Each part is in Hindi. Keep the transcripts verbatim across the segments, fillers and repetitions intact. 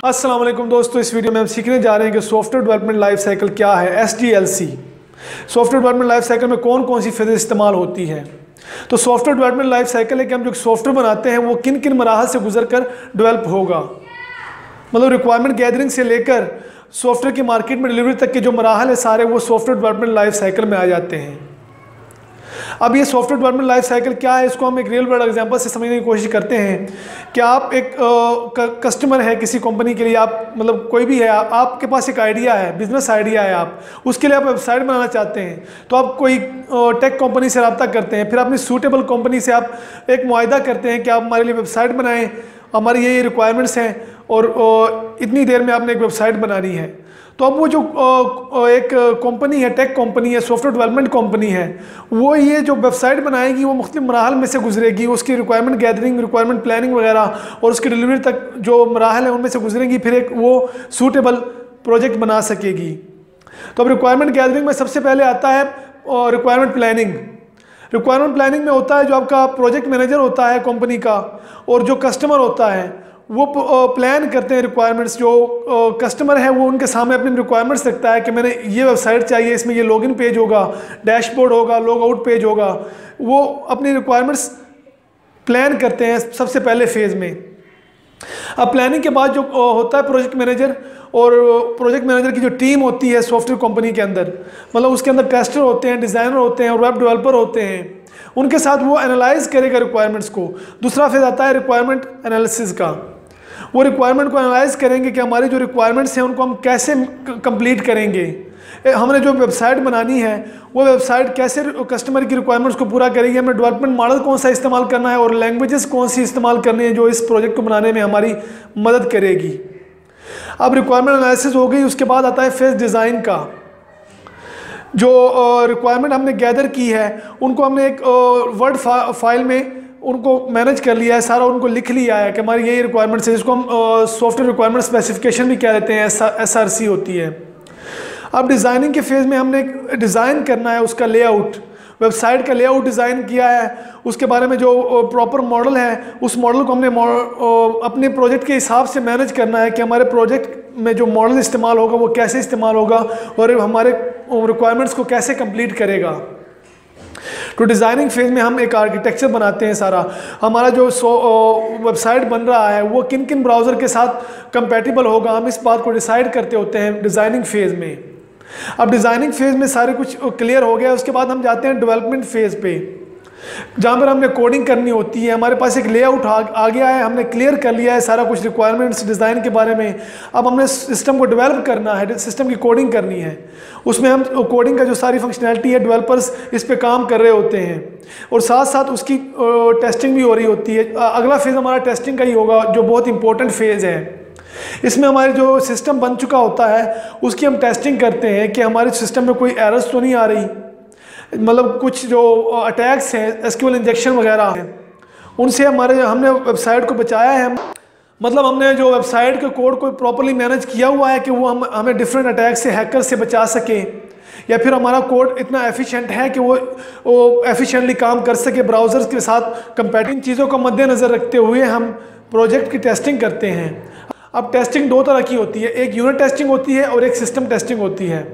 अस्सलाम वालेकुम दोस्तों, इस वीडियो में हम सीखने जा रहे हैं कि सॉफ्टवेयर डेवलपमेंट लाइफ साइकिल क्या है, S D L C. Software development life cycle में कौन कौन सी फेजेस इस्तेमाल होती हैं। तो सॉफ्टवेयर डेवलपमेंट लाइफ साइकिल है कि हम जो सॉफ्टवेयर बनाते हैं वो किन किन मराहल से गुजर कर डेवलप होगा। मतलब रिक्वायरमेंट गैदरिंग से लेकर सॉफ्टवेयर की मार्केट में डिलीवरी तक के जो मराहल है सारे वो सॉफ्टवेयर डेवलपमेंट लाइफ साइकिल में आ जाते हैं। अब ये सॉफ्टवेयर डेवलपमेंट लाइफ साइकिल क्या है, इसको हम एक रियल वर्ल्ड एग्जांपल से समझने की कोशिश करते हैं कि आप एक कस्टमर है किसी कंपनी के लिए, आप मतलब कोई भी है, आ, आपके पास एक आइडिया है, बिजनेस आइडिया है, आप उसके लिए आप वेबसाइट बनाना चाहते हैं। तो आप कोई टेक कंपनी से रब्ता करते हैं, फिर अपनी सूटेबल कंपनी से आप एक मुआहदा करते हैं कि आप हमारे लिए वेबसाइट बनाएं, हमारी ये ये रिक्वायरमेंट्स हैं और इतनी देर में आपने एक वेबसाइट बनानी है। तो अब वो जो एक कंपनी है, टेक कंपनी है, सॉफ्टवेयर डेवलपमेंट कंपनी है, वो ये जो वेबसाइट बनाएगी वो मुख्तलिफ मराहल में से गुजरेगी, उसकी रिक्वायरमेंट गैदरिंग, रिक्वायरमेंट प्लानिंग वगैरह और उसकी डिलीवरी तक जो मराहल है उनमें से गुजरेंगी, फिर एक वो सूटेबल प्रोजेक्ट बना सकेगी। तो अब रिक्वायरमेंट गैदरिंग में सबसे पहले आता है रिक्वायरमेंट प्लानिंग। रिक्वायरमेंट प्लानिंग में होता है जो आपका प्रोजेक्ट मैनेजर होता है कंपनी का और जो कस्टमर होता है वो प्लान करते हैं रिक्वायरमेंट्स। जो कस्टमर है वो उनके सामने अपनी रिक्वायरमेंट्स रखता है कि मैंने ये वेबसाइट चाहिए, इसमें ये लॉगिन पेज होगा, डैशबोर्ड होगा, लॉग आउट पेज होगा। वो अपनी रिक्वायरमेंट्स प्लान करते हैं सबसे पहले फेज़ में। अब प्लानिंग के बाद जो होता है प्रोजेक्ट मैनेजर, और प्रोजेक्ट मैनेजर की जो टीम होती है सॉफ्टवेयर कंपनी के अंदर, मतलब उसके अंदर टेस्टर होते हैं, डिज़ाइनर होते हैं और वेब डेवलपर होते हैं, उनके साथ वो एनालाइज करेगा रिक्वायरमेंट्स को। दूसरा फेज़ आता है रिक्वायरमेंट एनालिसिस का। वो रिक्वायरमेंट को एनालाइज करेंगे कि हमारी जो रिक्वायरमेंट्स हैं उनको हम कैसे कंप्लीट करेंगे। हमने जो वेबसाइट बनानी है वो वेबसाइट कैसे कस्टमर की रिक्वायरमेंट्स को पूरा करेगी, हमें डेवलपमेंट मॉडल कौन सा इस्तेमाल करना है और लैंग्वेजेस कौन सी इस्तेमाल करनी है जो इस प्रोजेक्ट को बनाने में हमारी मदद करेगी। अब रिक्वायरमेंट एनालिसिस हो गई, उसके बाद आता है फेज डिज़ाइन का। जो रिक्वायरमेंट हमने गैदर की है उनको हमने एक वर्ड फाइल में उनको मैनेज कर लिया है, सारा उनको लिख लिया है कि हमारी यही रिक्वायरमेंट्स है, जिसको हम सॉफ्टवेयर रिक्वायरमेंट स्पेसिफिकेशन भी कह देते हैं, एस आर सी होती है। अब डिज़ाइनिंग के फेज़ में हमने डिज़ाइन करना है उसका लेआउट, वेबसाइट का लेआउट डिज़ाइन किया है, उसके बारे में जो प्रॉपर मॉडल है उस मॉडल को हमने अपने प्रोजेक्ट के हिसाब से मैनेज करना है कि हमारे प्रोजेक्ट में जो मॉडल इस्तेमाल होगा वो कैसे इस्तेमाल होगा और हमारे रिक्वायरमेंट्स को कैसे कंप्लीट करेगा। तो डिज़ाइनिंग फेज़ में हम एक आर्किटेक्चर बनाते हैं, सारा हमारा जो वेबसाइट बन रहा है वो किन किन ब्राउज़र के साथ कंपैटिबल होगा, हम इस बात को डिसाइड करते होते हैं डिज़ाइनिंग फेज़ में। अब डिज़ाइनिंग फेज़ में सारे कुछ क्लियर हो गया, उसके बाद हम जाते हैं डेवलपमेंट फेज़ पे, जहाँ पर हमने कोडिंग करनी होती है। हमारे पास एक लेआउट आ, आ गया है, हमने क्लियर कर लिया है सारा कुछ रिक्वायरमेंट्स डिज़ाइन के बारे में। अब हमने सिस्टम को डेवलप करना है, सिस्टम की कोडिंग करनी है। उसमें हम कोडिंग का जो सारी फंक्शनैलिटी है डेवलपर्स इस पे काम कर रहे होते हैं और साथ साथ उसकी टेस्टिंग भी हो रही होती है। अगला फेज़ हमारा टेस्टिंग का ही होगा जो बहुत इंपॉर्टेंट फेज़ है। इसमें हमारे जो सिस्टम बन चुका होता है उसकी हम टेस्टिंग करते हैं कि हमारे सिस्टम में कोई एरर्स तो नहीं आ रही, मतलब कुछ जो अटैक्स हैं, एसक्यूएल इंजेक्शन वगैरह हैं, उनसे हमारे हमने वेबसाइट को बचाया है। मतलब हमने जो वेबसाइट के कोड को प्रॉपर्ली मैनेज किया हुआ है कि वो हम हमें डिफरेंट अटैक से, हैकर से बचा सके, या फिर हमारा कोड इतना एफिशिएंट है कि वो वो एफिशिएंटली काम कर सके ब्राउज़र्स के साथ कंपैटिबल। चीज़ों को मद्देनज़र रखते हुए हम प्रोजेक्ट की टेस्टिंग करते हैं। अब टेस्टिंग दो तरह की होती है, एक यूनिट टेस्टिंग होती है और एक सिस्टम टेस्टिंग होती है।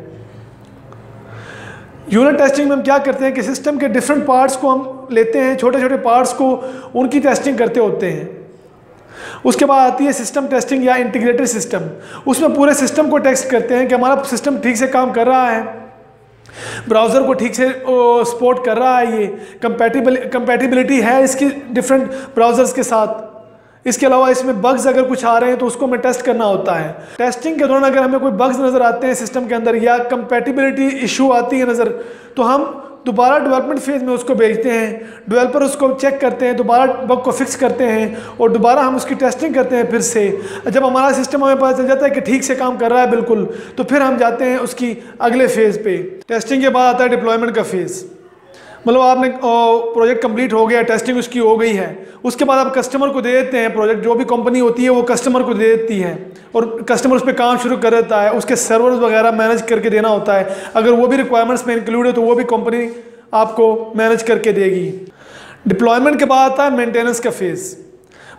यूनिट टेस्टिंग में हम क्या करते हैं कि सिस्टम के डिफरेंट पार्ट्स को हम लेते हैं, छोटे छोटे पार्ट्स को, उनकी टेस्टिंग करते होते हैं। उसके बाद आती है सिस्टम टेस्टिंग या इंटीग्रेटेड सिस्टम। उसमें पूरे सिस्टम को टेस्ट करते हैं कि हमारा सिस्टम ठीक से काम कर रहा है, ब्राउज़र को ठीक से सपोर्ट कर रहा है, ये कंपैटिबल कंपैटिबिलिटी है इसकी डिफरेंट ब्राउज़र्स के साथ। इसके अलावा इसमें बग्स अगर कुछ आ रहे हैं तो उसको हमें टेस्ट करना होता है। टेस्टिंग के दौरान अगर हमें कोई बग्स नज़र आते हैं सिस्टम के अंदर या कंपैटिबिलिटी इशू आती है नज़र, तो हम दोबारा डेवलपमेंट फेज़ में उसको भेजते हैं, डेवलपर उसको चेक करते हैं, दोबारा बग को फिक्स करते हैं और दोबारा हम उसकी टेस्टिंग करते हैं फिर से। जब हमारा सिस्टम हमें पता चल जाता है कि ठीक से काम कर रहा है बिल्कुल, तो फिर हम जाते हैं उसकी अगले फेज़ पे। टेस्टिंग के बाद आता है डिप्लॉयमेंट का फेज़। मतलब आपने प्रोजेक्ट कंप्लीट हो गया, टेस्टिंग उसकी हो गई है, उसके बाद आप कस्टमर को दे देते हैं प्रोजेक्ट। जो भी कंपनी होती है वो कस्टमर को दे देती है और कस्टमर उस पर काम शुरू कर देता है, उसके सर्वर्स वगैरह मैनेज करके देना होता है। अगर वो भी रिक्वायरमेंट्स में इंक्लूड है तो वो भी कंपनी आपको मैनेज करके देगी। डिप्लॉयमेंट के बाद आता है मेंटेनेंस का फेज़।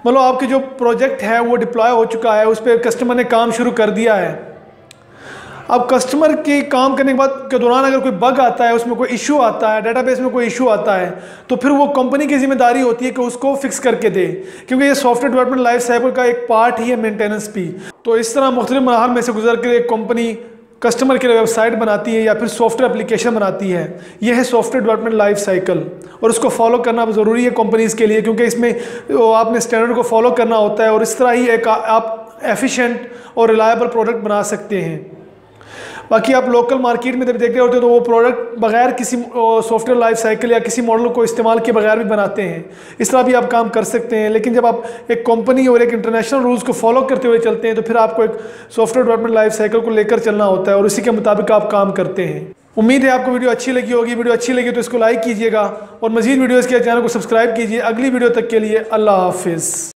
मतलब आपके जो प्रोजेक्ट है वो डिप्लॉय हो चुका है, उस पर कस्टमर ने काम शुरू कर दिया है। अब कस्टमर के काम करने के बाद के दौरान अगर कोई बग आता है, उसमें कोई इशू आता है, डेटाबेस में कोई इशू आता है, तो फिर वो कंपनी की जिम्मेदारी होती है कि उसको फिक्स करके दे, क्योंकि ये सॉफ्टवेयर डेवलपमेंट लाइफ साइकिल का एक पार्ट ही है मेंटेनेंस भी। तो इस तरह मुख्तलिफ मराहल में से गुजर कर एक कंपनी कस्टमर के लिए वेबसाइट बनाती है या फिर सॉफ्टवेयर एप्लीकेशन बनाती है। यह है सॉफ्टवेयर डेवलपमेंट लाइफ साइकिल, और उसको फॉलो करना ज़रूरी है कंपनीज़ के लिए, क्योंकि इसमें आपने स्टैंडर्ड को फॉलो करना होता है और इस तरह ही एक आप एफिशिएंट और रिलायबल प्रोडक्ट बना सकते हैं। बाकी आप लोकल मार्केट में जब देख रहे होते हैं तो वो प्रोडक्ट बगैर किसी सॉफ्टवेयर लाइफ साइकिल या किसी मॉडल को इस्तेमाल के बगैर भी बनाते हैं। इस तरह भी आप काम कर सकते हैं। लेकिन जब आप एक कंपनी और एक इंटरनेशनल रूल्स को फॉलो करते हुए चलते हैं तो फिर आपको एक सॉफ्टवेयर डेवलपमेंट लाइफ साइकिल को लेकर चलना होता है और उसी के मुताबिक आप काम करते हैं। उम्मीद है आपको वीडियो अच्छी लगी होगी। वीडियो अच्छी लगी तो इसको लाइक कीजिएगा और मजीद वीडियोज़ के चैनल को सब्सक्राइब कीजिए। अगली वीडियो तक के लिए अल्लाह हाफिज़।